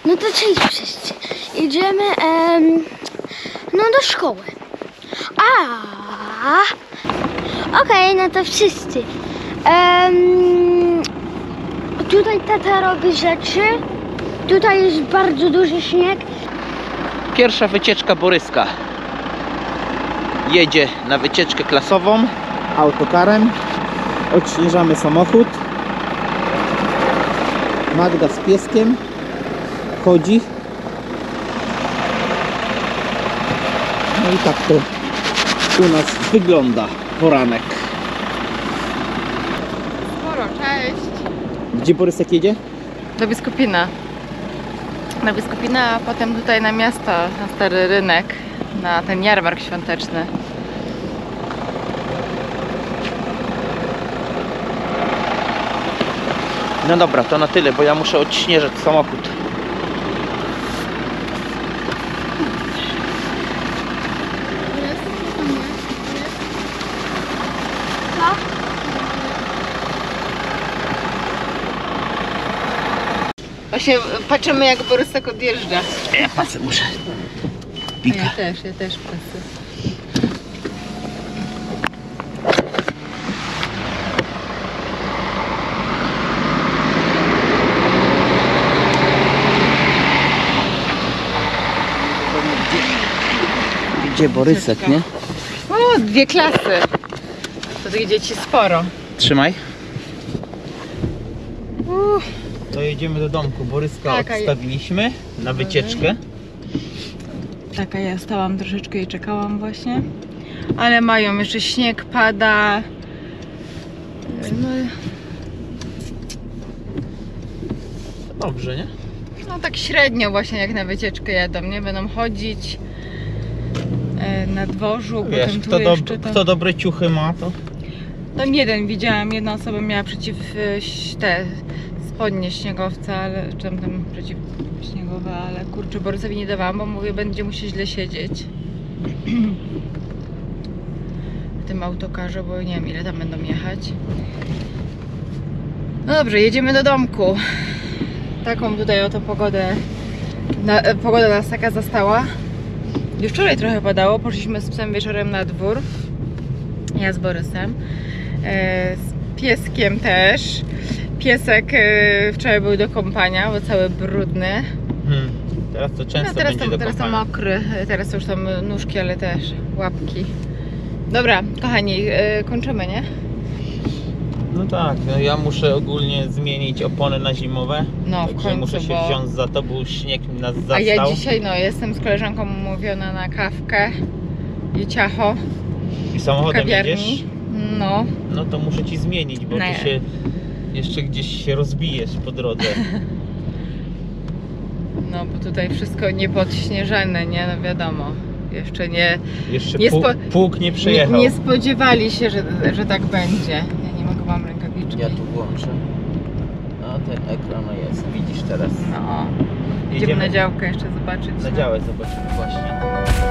No to cześć wszyscy. Idziemy no do szkoły. Okej, no to wszyscy. Tutaj tata robi rzeczy. Tutaj jest bardzo duży śnieg. Pierwsza wycieczka Boryska. Jedzie na wycieczkę klasową autokarem. Odśnieżamy samochód. Magda z pieskiem chodzi. No i tak to u nas wygląda poranek. Sporo, cześć. Gdzie Borysek jedzie? Do Biskupina. Na Biskupina, a potem tutaj na miasto, na Stary Rynek, na ten jarmark świąteczny. No dobra, to na tyle, bo ja muszę odśnieżać samochód. Właśnie patrzymy, jak Borysek odjeżdża. Ja pasy muszę. Ja też pasy. Gdzie Borysek, nie? O, 2 klasy. To tych dzieci sporo. Trzymaj. To jedziemy do domku. Boryska Tak, odstawiliśmy na wycieczkę. Tak, a ja stałam troszeczkę i czekałam właśnie. Ale mają jeszcze śnieg, pada. Dobrze, nie? No tak średnio właśnie jak na wycieczkę jadą, nie? Będą chodzić na dworzu, Wiesz, potem tu jeszcze to... kto dobre ciuchy ma, to... Tam jeden widziałam, jedna osoba miała te spodnie śniegowca, ale czy tam przeciwśniegowe, ale kurczę, Borysowi nie dawałam, bo mówię, będzie musiał źle siedzieć w tym autokarze, bo nie wiem, ile tam będą jechać. No dobrze, jedziemy do domku. Taką tutaj oto pogodę pogoda nas taka zastała. Już wczoraj trochę padało, poszliśmy z psem wieczorem na dwór. Ja z Borysem. Z pieskiem też. Piesek wczoraj był do kąpania, bo cały brudny. Teraz to często Teraz będzie do to kąpania. mokry. Teraz to już tam nóżki, ale też łapki. Dobra, kochani, kończymy, nie? No tak, no ja muszę ogólnie zmienić opony na zimowe. No, w także końcu, muszę się bo... wziąć za to, bo śnieg nas zastał. A ja dzisiaj, no, jestem z koleżanką umówiona na kawkę i ciacho I w samochodem kawiarni. jedziesz? No. No to muszę ci zmienić, bo No ty ja. się jeszcze gdzieś się rozbijesz po drodze. No, bo tutaj wszystko niepodśnieżane, nie? No wiadomo. Jeszcze nie... Jeszcze Nie pług nie przyjechał. Nie spodziewali się, że tak będzie. Ja nie mogę, mam rękawiczki. Ja tu włączę. No ten ekran jest, widzisz teraz. No. Idziemy na działkę jeszcze zobaczyć. Na działę zobaczymy właśnie.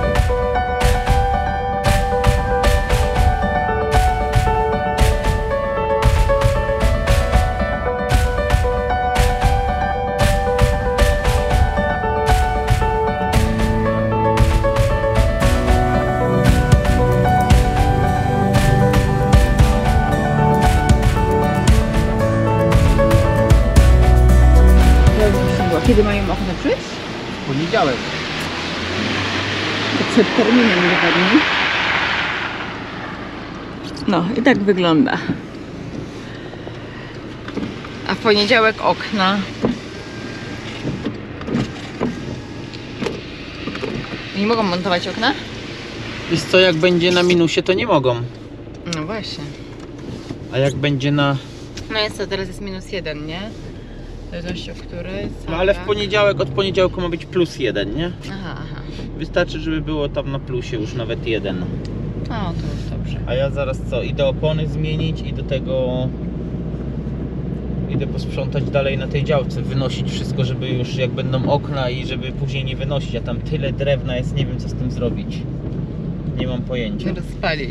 Kiedy mają ochotę przyjść? Poniedziałek. Przed terminem dokładnie. No i tak wygląda. A w poniedziałek okna. Nie mogą montować okna? Wiesz co, jak będzie na minusie, to nie mogą. No właśnie. A jak będzie na... No jest to, teraz jest -1, nie? W zależności od której. No ale w poniedziałek, od poniedziałku ma być +1, nie? Aha. Wystarczy, żeby było tam na plusie już nawet 1. O, to już dobrze. A ja zaraz co? Idę opony zmienić i do tego... Idę posprzątać dalej na tej działce, wynosić wszystko, żeby już jak będą okna i żeby później nie wynosić, a tam tyle drewna jest, nie wiem co z tym zrobić. Nie mam pojęcia. Rozpalić.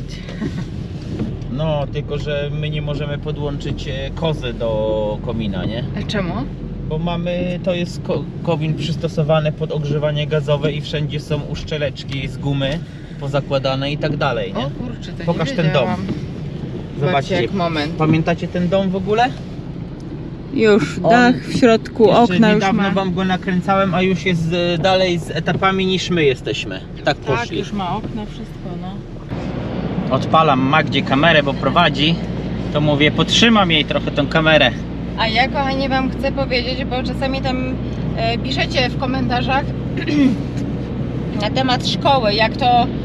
No, tylko że my nie możemy podłączyć kozy do komina, nie? A czemu? bo mamy, to jest komin przystosowany pod ogrzewanie gazowe i wszędzie są uszczeleczki z gumy pozakładane i tak dalej, nie? O kurczę, to Pokaż nie ten dom. wiedziałam. Zobaczcie, jak moment. pamiętacie ten dom w ogóle? Już, On- dach w środku, Jeszcze okna już niedawno ma. wam go nakręcałem, a już jest dalej z etapami niż my jesteśmy. Tak Tak, poszli. już ma okna, wszystko, no. Odpalam Magdzie kamerę, bo prowadzi. To mówię, potrzymam jej trochę tą kamerę. A ja, kochani, wam chcę powiedzieć, bo czasami tam piszecie w komentarzach na temat szkoły, jak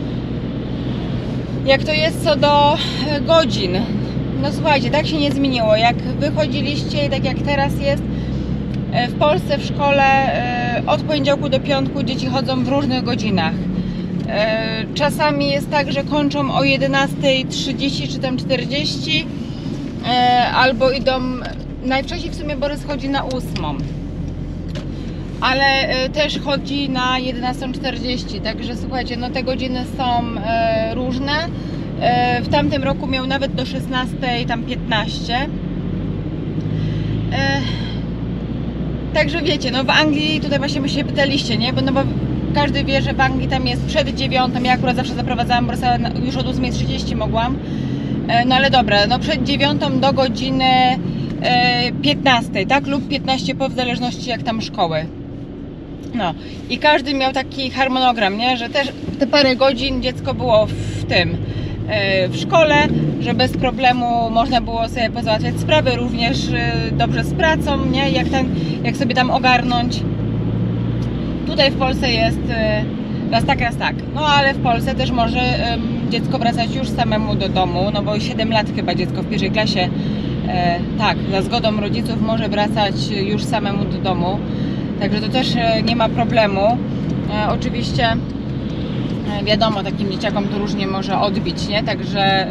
to jest co do godzin. No słuchajcie, tak się nie zmieniło. Jak wychodziliście i tak jak teraz jest, w Polsce w szkole od poniedziałku do piątku dzieci chodzą w różnych godzinach. Czasami jest tak, że kończą o 11:30 czy tam 40, albo idą, najwcześniej w sumie Borys chodzi na 8, ale też chodzi na 11:40, także słuchajcie, no te godziny są różne. W tamtym roku miał nawet do 16:15. Także wiecie, no w Anglii, tutaj właśnie my się pytaliście, nie? Bo każdy wie, że w Anglii tam jest przed 9, ja akurat zawsze zaprowadzałam Borysa już od 8:30 mogłam. No ale dobra, no przed 9 do godziny 15, tak? Lub 15 po, w zależności jak tam szkoły. No i każdy miał taki harmonogram, nie? Że też te parę godzin dziecko było w tym, w szkole, że bez problemu można było sobie pozałatwiać sprawy, również dobrze z pracą, nie? Jak sobie tam ogarnąć. Tutaj w Polsce jest raz tak, raz tak. No ale w Polsce też może dziecko wracać już samemu do domu, no bo 7 lat chyba dziecko w pierwszej klasie, tak, za zgodą rodziców może wracać już samemu do domu. Także to też nie ma problemu. Oczywiście wiadomo, takim dzieciakom to różnie może odbić, nie? Także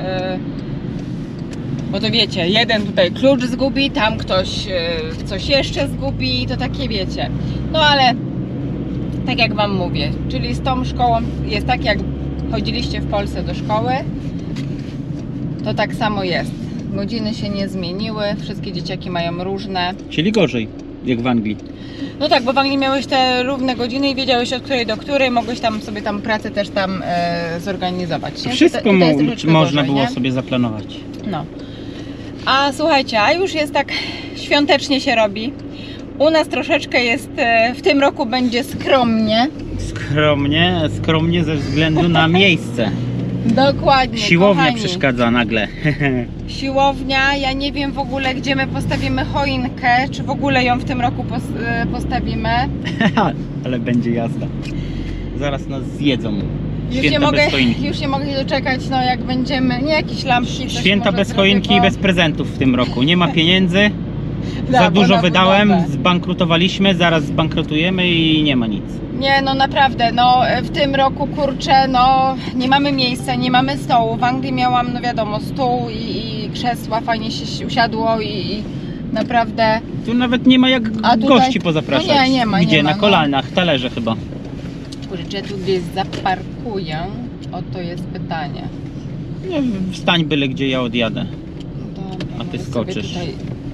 bo to wiecie, jeden tutaj klucz zgubi, tam ktoś coś jeszcze zgubi, to takie wiecie. No ale tak jak wam mówię, czyli z tą szkołą jest tak, jak chodziliście w Polsce do szkoły, to tak samo jest. Godziny się nie zmieniły, wszystkie dzieciaki mają różne. Czyli gorzej, jak w Anglii. No tak, bo w Anglii miałeś te równe godziny i wiedziałeś od której do której, mogłeś tam sobie tam pracę też tam zorganizować. Nie? Wszystko Tutaj jest troszeczkę można gorzej, było nie? sobie zaplanować. No. A słuchajcie, a już jest tak świątecznie się robi. U nas troszeczkę jest, w tym roku będzie skromnie. Skromnie ze względu na miejsce. Dokładnie. Siłownia kochani. przeszkadza nagle. Siłownia, ja nie wiem w ogóle, gdzie my postawimy choinkę, czy w ogóle ją w tym roku postawimy. Ale będzie jazda. Zaraz nas zjedzą. Już Święta bez choinki. już nie mogę się doczekać, no jak będziemy, nie jakieś lampki. coś Święta może bez zrobię, choinki bo- i bez prezentów w tym roku. Nie ma pieniędzy. Da, Za bo dużo na wydałem, budowę. zbankrutowaliśmy, zaraz zbankrutujemy i nie ma nic. Nie, no naprawdę, no w tym roku, kurczę, no nie mamy miejsca, nie mamy stołu. W Anglii miałam, no wiadomo, stół i krzesła, fajnie się usiadło i naprawdę... Tu nawet nie ma jak A tutaj- gości pozapraszać. No nie ma, Gdzie? nie ma, Na no. kolanach, talerze chyba. Kurczę, tu gdzieś zaparkuję? Oto jest pytanie. Nie, wstań byle gdzie ja odjadę. Dobra, A ty może sobie skoczysz. Tutaj...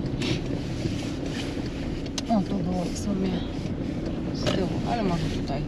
O, tu było w sumie z tyłu, ale może tutaj.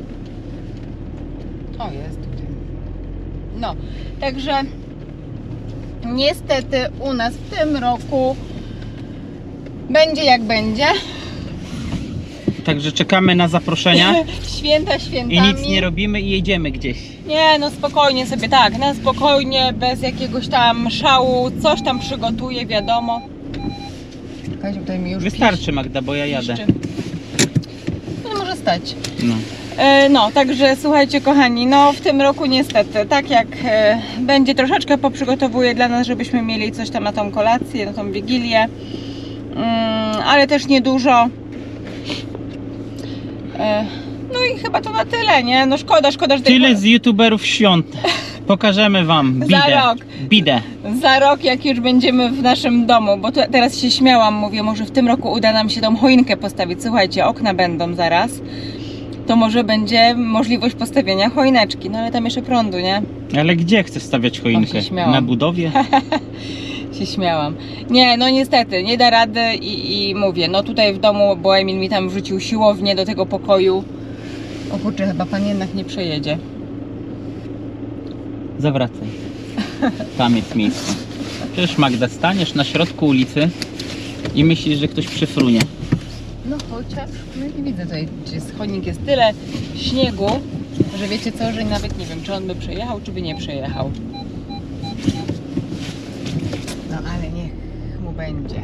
O, jest tutaj. No, także niestety u nas w tym roku będzie jak będzie. Także czekamy na zaproszenia Święta świętami. i nic nie robimy i jedziemy gdzieś. Nie, no spokojnie sobie, tak, na spokojnie, bez jakiegoś tam szału, coś tam przygotuję, wiadomo. Kaziu, tutaj mi już Wystarczy, Magda, bo ja jadę. piszczy. No może stać. No. No, także słuchajcie kochani, no w tym roku niestety, tak jak będzie troszeczkę poprzygotowuję dla nas, żebyśmy mieli coś tam na tą kolację, na tą Wigilię, ale też niedużo. No i chyba to na tyle, nie? No szkoda, że... Tyle z youtuberów świąt. Pokażemy wam bidę. Za rok. Bidę. Za rok, jak już będziemy w naszym domu, bo teraz się śmiałam, mówię, może w tym roku uda nam się tą choinkę postawić. Słuchajcie, okna będą zaraz, to może będzie możliwość postawienia choineczki, no ale tam jeszcze prądu, nie? Ale gdzie chcesz stawiać choinkę? się śmiałam. Na budowie? się śmiałam. Nie, no niestety, nie da rady i mówię, no tutaj w domu, bo Emil mi tam wrzucił siłownię do tego pokoju. O kurczę, chyba pan jednak nie przejedzie. Zawracaj. Tam jest miejsce. Przecież Magda, staniesz na środku ulicy i myślisz, że ktoś przyfrunie. No chociaż, no nie widzę tutaj, gdzie chodnik jest tyle śniegu, że wiecie co, że nawet nie wiem, czy on by przejechał, czy by nie przejechał. No ale niech mu będzie.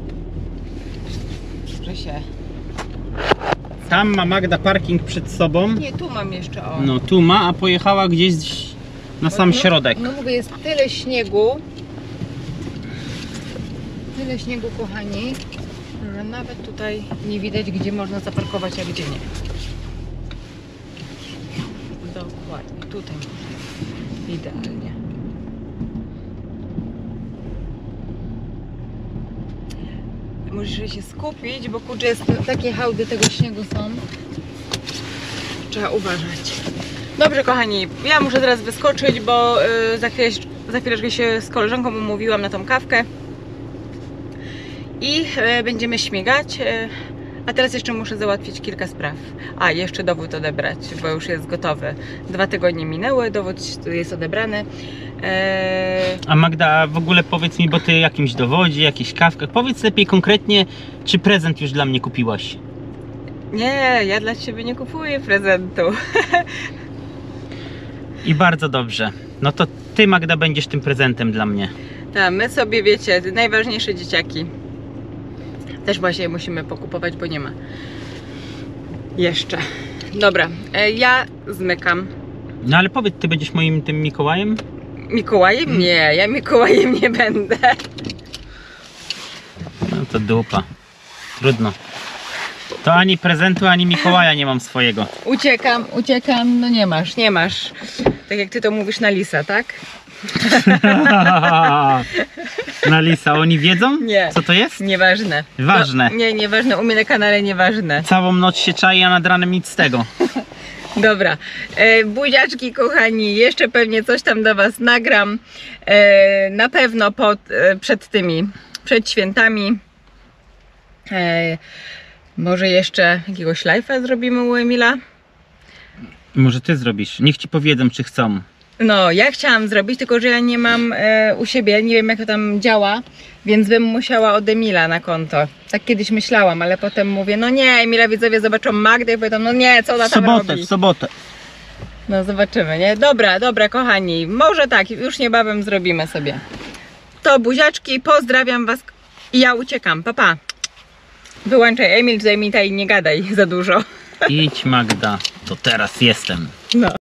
Że się... Tam ma Magda parking przed sobą. Nie, tu mam jeszcze, o. No tu ma, a pojechała gdzieś na sam środek. No mówię, jest tyle śniegu. Tyle śniegu, kochani, że nawet tutaj nie widać, gdzie można zaparkować, a gdzie nie. Dokładnie, tutaj można. Idealnie. Musisz się skupić, bo kurczę, jest takie hałdy tego śniegu są. Trzeba uważać. Dobrze, kochani, ja muszę teraz wyskoczyć, bo za chwileczkę się z koleżanką umówiłam na tą kawkę. I będziemy śmigać. A teraz jeszcze muszę załatwić kilka spraw. A, jeszcze dowód odebrać, bo już jest gotowy. 2 tygodnie minęły, dowód jest odebrany. A Magda, w ogóle powiedz mi, bo ty jakimś dowodzie, jakiś kawkach, powiedz lepiej konkretnie, czy prezent już dla mnie kupiłaś? Nie, ja dla ciebie nie kupuję prezentu. I bardzo dobrze. No to ty, Magda, będziesz tym prezentem dla mnie. Tak, my sobie, wiecie, najważniejsze dzieciaki. Też właśnie musimy pokupować, bo nie ma. Jeszcze. Dobra, ja zmykam. No ale powiedz, ty będziesz moim tym Mikołajem? Mikołajem? Nie, ja Mikołajem nie będę. No to dupa. Trudno. To ani prezentu, ani Mikołaja nie mam swojego. Uciekam, no nie masz. Tak jak ty to mówisz na lisa, tak? Na lisa, oni wiedzą? Nie. Co to jest? Nieważne. Ważne. No, nie, nieważne, u mnie na kanale nieważne. Całą noc się czai, a nad ranem nic z tego. Dobra, buziaczki kochani, jeszcze pewnie coś tam do was nagram. Na pewno przed świętami. Może jeszcze jakiegoś live'a zrobimy u Emila? Może ty zrobisz. Niech ci powiedzą, czy chcą. No, ja chciałam zrobić, tylko że ja nie mam u siebie, nie wiem jak to tam działa, więc bym musiała od Emila na konto. Tak kiedyś myślałam, ale potem mówię, no nie, Emila widzowie zobaczą Magdę i powiedzą, no nie, co ona tam robi? W sobotę. No zobaczymy, nie? Dobra, kochani, może tak, już niebawem zrobimy sobie. To buziaczki, pozdrawiam was i ja uciekam, pa pa. Wyłączaj, Emil, tutaj mi tutaj nie gadaj za dużo. Idź, Magda, to teraz jestem. No.